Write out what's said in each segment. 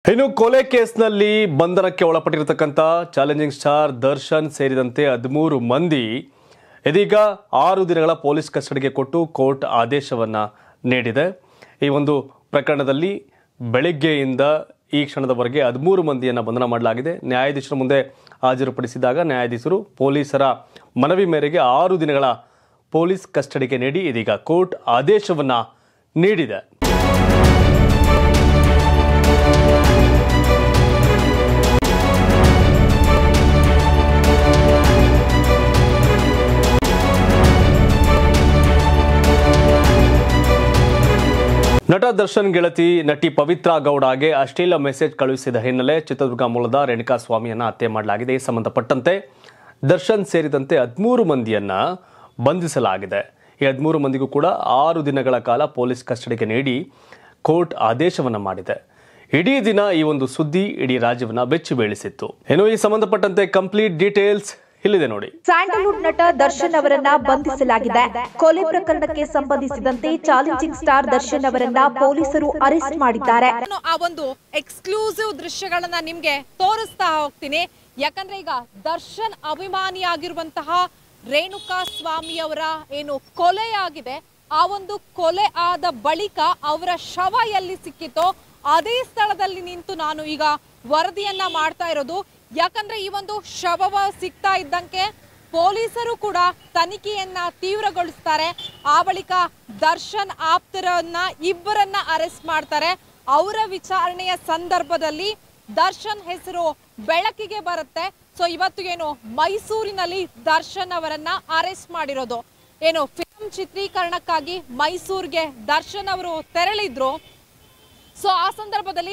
ಇನ್ನು ಕೊಲೆ ಕೇಸ್ನಲ್ಲಿ ಬಂಧನಕ್ಕೆ ಒಳಪಟ್ಟಿರತಕ್ಕಂತ ಚಾಲೆಂಜಿಂಗ್ ಸ್ಟಾರ್ ದರ್ಶನ್ ಸೇರಿದಂತೆ 13 ಮಂದಿ ಇದೀಗ 6 ದಿನಗಳ ಪೊಲೀಸ್ ಕಸ್ಟಡಿಗೆ ಕೊಟ್ಟು ಕೋರ್ಟ್ ಆದೇಶವನ್ನ ನೀಡಿದೆ। ಈ ಒಂದು ಪ್ರಕರಣದಲ್ಲಿ ಬೆಳಗ್ಗೆಯಿಂದ ಈ ಕ್ಷಣದವರೆಗೆ 13 ಮಂದಿಯನ್ನು ಬಂಧನ ಮಾಡಲಾಗಿದೆ। ನ್ಯಾಯಾಧೀಶರ ಮುಂದೆ ಹಾಜರುಪಡಿಸಿದಾಗ ನ್ಯಾಯಾಧೀಶರು ಪೊಲೀಸರ ಮನವಿ ಮೇರೆಗೆ 6 ದಿನಗಳ ಪೊಲೀಸ್ ಕಸ್ಟಡಿಗೆ ನೀಡಿ ಇದೀಗ ಕೋರ್ಟ್ ಆದೇಶವನ್ನ ನೀಡಿದೆ। ನಟ ದರ್ಶನ್ ಗೆಳತಿ ನಟಿ ಪವಿತ್ರ ಗೌಡಗೆ ಅಶ್ಲೀಲ ಮೆಸೇಜ್ ಕಳುಹಿಸಿದ ಹಿನ್ನೆಲೆ ಚಿತ್ರದುರ್ಗ ಮೂಲದ ರೇಣುಕಾ ಸ್ವಾಮಿಯನ್ನ ಹತ್ಯೆ ಮಾಡಲಾಗಿದೆ। ಈ ಸಂಬಂಧಪಟ್ಟಂತೆ ದರ್ಶನ್ ಸೇರಿದಂತೆ 13 ಮಂದಿಯನ್ನ ಬಂಧಿಸಲಾಗಿದೆ। ಈ 13 ಮಂದಿಗೂ ಕೂಡ 6 ದಿನಗಳ ಕಾಲ ಪೊಲೀಸ್ ಕಸ್ಟಡಿಗೆ ನೀಡಿ ಕೋರ್ಟ್ ಆದೇಶವನ್ನ ಮಾಡಿದೆ। ಇಡೀ ದಿನ ಈ ಒಂದು ಸುದ್ದಿ ಇಡೀ ರಾಜ್ಯವನ್ನ ಬೆಚ್ಚಿ ಬೀಳಿಸಿತ್ತು। ಇನ್ನು ಈ ಸಂಬಂಧಪಟ್ಟಂತೆ ಕಂಪ್ಲೀಟ್ ಡೀಟೇಲ್ಸ್ ಇಲ್ಲಿದೆ ನೋಡಿ। ಸ್ಯಾಂಡಲ್ವುಡ್ ನಟ ದರ್ಶನ್ ಅವರನ್ನ ಬಂಧಿಸಲಾಗಿದೆ। ಕೊಲೆ ಪ್ರಕರಣಕ್ಕೆ ಸಂಬಂಧಿಸಿದಂತೆ ಚಾಲೆಂಜಿಂಗ್ ಸ್ಟಾರ್ ದರ್ಶನ್ ಅವರನ್ನ ಪೊಲೀಸರು ಅರೆಸ್ಟ್ ಮಾಡಿದ್ದಾರೆ। ಆ ಒಂದು ಎಕ್ಸ್ಕ್ಲೂಸಿವ್ ದೃಶ್ಯಗಳನ್ನ ನಿಮ್ಗೆ ತೋರಿಸ್ತಾ ಹೋಗ್ತೀನಿ। ಯಾಕಂದ್ರೆ ಈಗ ದರ್ಶನ್ ಅಭಿಮಾನಿಯಾಗಿರುವಂತಹ ರೇಣುಕಾ ಸ್ವಾಮಿ ಅವರ ಏನು ಕೊಲೆಯಾಗಿದೆ, ಆ ಒಂದು ಕೊಲೆ ಆದ ಬಳಿಕ ಅವರ ಶವ ಎಲ್ಲಿ ಸಿಕ್ಕಿತೋ ಅದೇ ಸ್ಥಳದಲ್ಲಿ ನಿಂತು ನಾನು ಈಗ ವರದಿಯನ್ನ ಮಾಡ್ತಾ ಇರೋದು। ಯಾಕಂದ್ರೆ ಈ ಒಂದು ಶವ ಸಿಗ್ತಾ ಇದ್ದಂಗೆ ಪೊಲೀಸರು ಕೂಡ ತನಿಖೆಯನ್ನ ತೀವ್ರಗೊಳಿಸ್ತಾರೆ। ಆ ಬಳಿಕ ದರ್ಶನ್ ಆಪ್ತರನ್ನ ಇಬ್ಬರನ್ನ ಅರೆಸ್ಟ್ ಮಾಡ್ತಾರೆ। ಅವರ ವಿಚಾರಣೆಯ ಸಂದರ್ಭದಲ್ಲಿ ದರ್ಶನ್ ಹೆಸರು ಬೆಳಕಿಗೆ ಬರುತ್ತೆ। ಸೊ ಇವತ್ತು ಏನು ಮೈಸೂರಿನಲ್ಲಿ ದರ್ಶನ್ ಅವರನ್ನ ಅರೆಸ್ಟ್ ಮಾಡಿರೋದು, ಏನು ಫಿಲ್ಮ್ ಚಿತ್ರೀಕರಣಕ್ಕಾಗಿ ಮೈಸೂರಿಗೆ ದರ್ಶನ್ ಅವರು ತೆರಳಿದ್ರು। ಸೊ ಆ ಸಂದರ್ಭದಲ್ಲಿ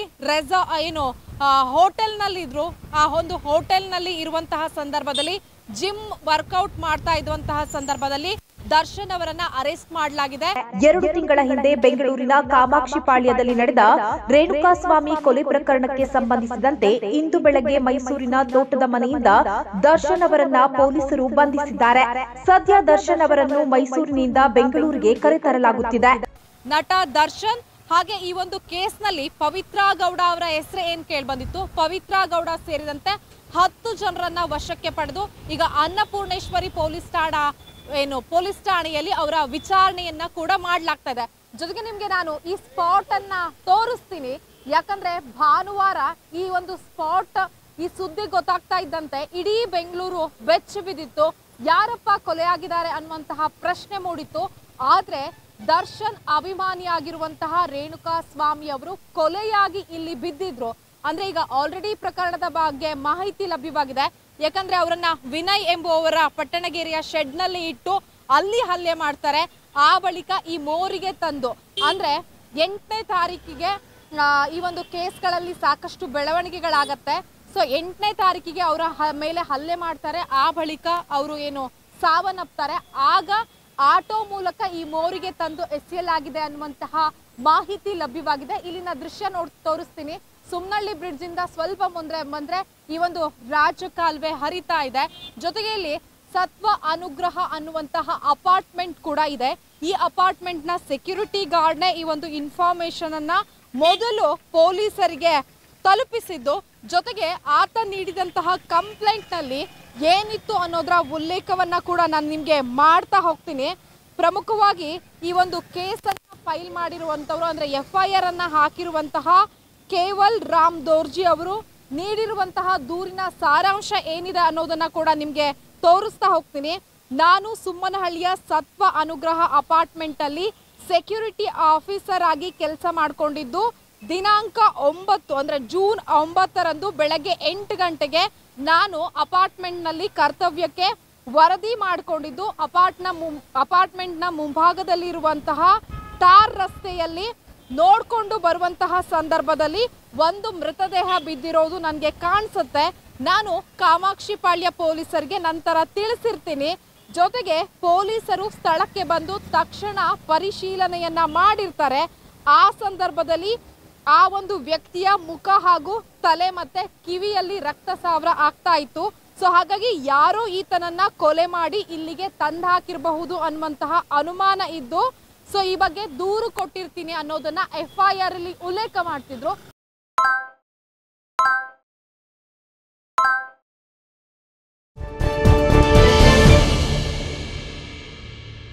ಹೋಟೆಲ್ ನಲ್ಲಿ ಇದ್ರು। ಆ ಒಂದು ಹೋಟೆಲ್ ನಲ್ಲಿ ಇರುವಂತಹ ಸಂದರ್ಭದಲ್ಲಿ ಜಿಮ್ ವರ್ಕೌಟ್ ಮಾಡ್ತಾ ಇರುವಂತಹ ಸಂದರ್ಭದಲ್ಲಿ ದರ್ಶನ್ ಅವರನ್ನ ಅರೆಸ್ಟ್ ಮಾಡಲಾಗಿದೆ। 2 ತಿಂಗಳ ಹಿಂದೆ ಬೆಂಗಳೂರಿನ ಕಾಮಾಕ್ಷಿ ಪಾಳ್ಯದಲ್ಲಿ ನಡೆದ ರೇಣುಕಾ ಸ್ವಾಮಿ ಕೊಲೆ ಪ್ರಕರಣಕ್ಕೆ ಸಂಬಂಧಿಸಿದಂತೆ ಇಂದು ಬೆಳಗ್ಗೆ ಮೈಸೂರಿನ ತೋಟದ ಮನೆಯಿಂದ ದರ್ಶನ್ ಅವರನ್ನ ಪೊಲೀಸರು ಬಂಧಿಸಿದ್ದಾರೆ। ಸದ್ಯ ದರ್ಶನ್ ಅವರನ್ನು ಮೈಸೂರಿನಿಂದ ಬೆಂಗಳೂರಿಗೆ ಕರೆತರಲಾಗುತ್ತಿದೆ। ನಟ ದರ್ಶನ್ ಹಾಗೆ ಈ ಒಂದು ಕೇಸ್ನಲ್ಲಿ ಪವಿತ್ರ ಗೌಡ ಅವರ ಹೆಸರು ಏನ್ ಕೇಳಿ ಬಂದಿತ್ತು, ಪವಿತ್ರ ಗೌಡ ಸೇರಿದಂತೆ 10 ಜನರನ್ನ ವಶಕ್ಕೆ ಪಡೆದು ಈಗ ಅನ್ನಪೂರ್ಣೇಶ್ವರಿ ಪೊಲೀಸ್ ಠಾಣೆಯಲ್ಲಿ ಅವರ ವಿಚಾರಣೆಯನ್ನ ಕೂಡ ಮಾಡಲಾಗ್ತಾ ಇದೆ। ಜೊತೆಗೆ ನಿಮ್ಗೆ ನಾನು ಈ ಸ್ಪಾಟ್ ಅನ್ನ ತೋರಿಸ್ತೀನಿ। ಯಾಕಂದ್ರೆ ಭಾನುವಾರ ಈ ಒಂದು ಸ್ಪಾಟ್ ಈ ಸುದ್ದಿ ಗೊತ್ತಾಗ್ತಾ ಇದ್ದಂತೆ ಇಡೀ ಬೆಂಗಳೂರು ಬೆಚ್ಚಿ ಬಿದ್ದಿತ್ತು। ಯಾರಪ್ಪ ಕೊಲೆಯಾಗಿದ್ದಾರೆ ಅನ್ನುವಂತಹ ಪ್ರಶ್ನೆ ಮೂಡಿತ್ತು। ಆದ್ರೆ ದರ್ಶನ್ ಅಭಿಮಾನಿಯಾಗಿರುವಂತಹ ರೇಣುಕಾ ಸ್ವಾಮಿ ಅವರು ಕೊಲೆಯಾಗಿ ಇಲ್ಲಿ ಬಿದ್ದಿದ್ರು। ಅಂದ್ರೆ ಈಗ ಆಲ್ರೆಡಿ ಪ್ರಕರಣದ ಬಗ್ಗೆ ಮಾಹಿತಿ ಲಭ್ಯವಾಗಿದೆ। ಯಾಕಂದ್ರೆ ಅವರನ್ನ ವಿನಯ್ ಎಂಬುವವರ ಪಟ್ಟಣಗೆರೆಯ ಶೆಡ್ ನಲ್ಲಿ ಇಟ್ಟು ಅಲ್ಲಿ ಹಲ್ಲೆ ಮಾಡ್ತಾರೆ। ಆ ಬಳಿಕ ಈ ಮೋರಿಗೆ ತಂದು ಅಂದ್ರೆ 8ನೇ ತಾರೀಕಿಗೆ ಈ ಒಂದು ಕೇಸ್ಗಳಲ್ಲಿ ಸಾಕಷ್ಟು ಬೆಳವಣಿಗೆಗಳಾಗತ್ತೆ। ಸೊ 8ನೇ ತಾರೀಕಿಗೆ ಅವರ ಮೇಲೆ ಹಲ್ಲೆ ಮಾಡ್ತಾರೆ। ಆ ಬಳಿಕ ಅವರು ಏನು ಸಾವನ್ನಪ್ತಾರೆ। ಆಗ ಆಟೋ ಮೂಲಕ ಈ ಮೋರಿಗೆ ತಂದು ಎಸೆಯಲಾಗಿದೆ ಅನ್ನುವಂತಹ ಮಾಹಿತಿ ಲಭ್ಯವಾಗಿದೆ। ಇಲ್ಲಿನ ದೃಶ್ಯ ತೋರಿಸ್ತೀನಿ। ಸುಮ್ನಳ್ಳಿ ಬ್ರಿಡ್ಜ್ ಇಂದ ಸ್ವಲ್ಪ ಮುಂದೆ ಬಂದ್ರೆ ಈ ಒಂದು ರಾಜಕಾಲುವೆ ಹರಿತಾ ಇದೆ। ಜೊತೆಗೆ ಇಲ್ಲಿ ಸತ್ವ ಅನುಗ್ರಹ ಅನ್ನುವಂತಹ ಅಪಾರ್ಟ್ಮೆಂಟ್ ಕೂಡ ಇದೆ। ಈ ಅಪಾರ್ಟ್ಮೆಂಟ್ ನ ಸೆಕ್ಯೂರಿಟಿ ಗಾರ್ಡ್ನೇ ಈ ಒಂದು ಇನ್ಫಾರ್ಮೇಶನ್ ಅನ್ನ ಮೊದಲು ಪೊಲೀಸರಿಗೆ ತಲುಪಿಸಿದ್ದು। ಜೊತೆಗೆ ಆತ ನೀಡಿದಂತಹ ಕಂಪ್ಲೇಂಟ್ ನಲ್ಲಿ ಏನಿತ್ತು ಅನ್ನೋದರ ಉಲ್ಲೇಖವನ್ನ ಕೂಡ ನಾನು ನಿಮ್ಗೆ ಮಾಡ್ತಾ ಹೋಗ್ತೀನಿ। ಪ್ರಮುಖವಾಗಿ ಈ ಒಂದು ಕೇಸನ್ನ ಫೈಲ್ ಮಾಡಿರುವಂತವರು ಅಂದ್ರೆ FIR ಅನ್ನ ಹಾಕಿರುವಂತಹ ಕೇವಲ್ ರಾಮ್ ದೋರ್ಜಿ ಅವರು ನೀಡಿರುವಂತಹ ದೂರಿನ ಸಾರಾಂಶ ಏನಿದೆ ಅನ್ನೋದನ್ನ ಕೂಡ ನಿಮ್ಗೆ ತೋರಿಸ್ತಾ ಹೋಗ್ತೀನಿ। ನಾನು ಸುಮ್ಮನಹಳ್ಳಿಯ ಸತ್ವ ಅನುಗ್ರಹ ಅಪಾರ್ಟ್ಮೆಂಟ್ ಅಲ್ಲಿ ಸೆಕ್ಯೂರಿಟಿ ಆಫೀಸರ್ ಆಗಿ ಕೆಲಸ ಮಾಡ್ಕೊಂಡಿದ್ದು ದಿನಾಂಕ 9 ಅಂದ್ರೆ ಜೂನ್ 9ರಂದು ಬೆಳಗ್ಗೆ 8 ಗಂಟೆಗೆ ನಾನು ಅಪಾರ್ಟ್ಮೆಂಟ್ ನಲ್ಲಿ ಕರ್ತವ್ಯಕ್ಕೆ ವರದಿ ಮಾಡಿಕೊಂಡಿದ್ದು ಅಪಾರ್ಟ್ಮೆಂಟ್ ನ ಮುಂಭಾಗದಲ್ಲಿರುವಂತಹ ಟಾರ್ ರಸ್ತೆಯಲ್ಲಿ ನೋಡ್ಕೊಂಡು ಬರುವಂತಹ ಸಂದರ್ಭದಲ್ಲಿ ಒಂದು ಮೃತದೇಹ ಬಿದ್ದಿರೋದು ನನಗೆ ಕಾಣಿಸುತ್ತೆ। ನಾನು ಕಾಮಾಕ್ಷಿ ಪಾಳ್ಯ ಪೊಲೀಸರಿಗೆ ನಂತರ ತಿಳಿಸಿರ್ತೀನಿ। ಜೊತೆಗೆ ಪೊಲೀಸರು ಸ್ಥಳಕ್ಕೆ ಬಂದು ತಕ್ಷಣ ಪರಿಶೀಲನೆಯನ್ನ ಮಾಡಿರ್ತಾರೆ। ಆ ಸಂದರ್ಭದಲ್ಲಿ ಆ ಒಂದು ವ್ಯಕ್ತಿಯ ಮುಖ ಹಾಗೂ ತಲೆ ಮತ್ತೆ ಕಿವಿಯಲ್ಲಿ ರಕ್ತಸ್ರಾವ ಆಗ್ತಾ ಇತ್ತು। ಸೊ ಹಾಗಾಗಿ ಯಾರೋ ಈತನನ್ನ ಕೊಲೆ ಮಾಡಿ ಇಲ್ಲಿಗೆ ತಂದು ಹಾಕಿರಬಹುದು ಅನ್ನುವಂತಹ ಅನುಮಾನ ಇದ್ದು ಸೊ ಈ ಬಗ್ಗೆ ದೂರು ಕೊಟ್ಟಿರ್ತೀನಿ ಅನ್ನೋದನ್ನ FIR ಅಲ್ಲಿ ಉಲ್ಲೇಖ ಮಾಡ್ತಿದ್ರು।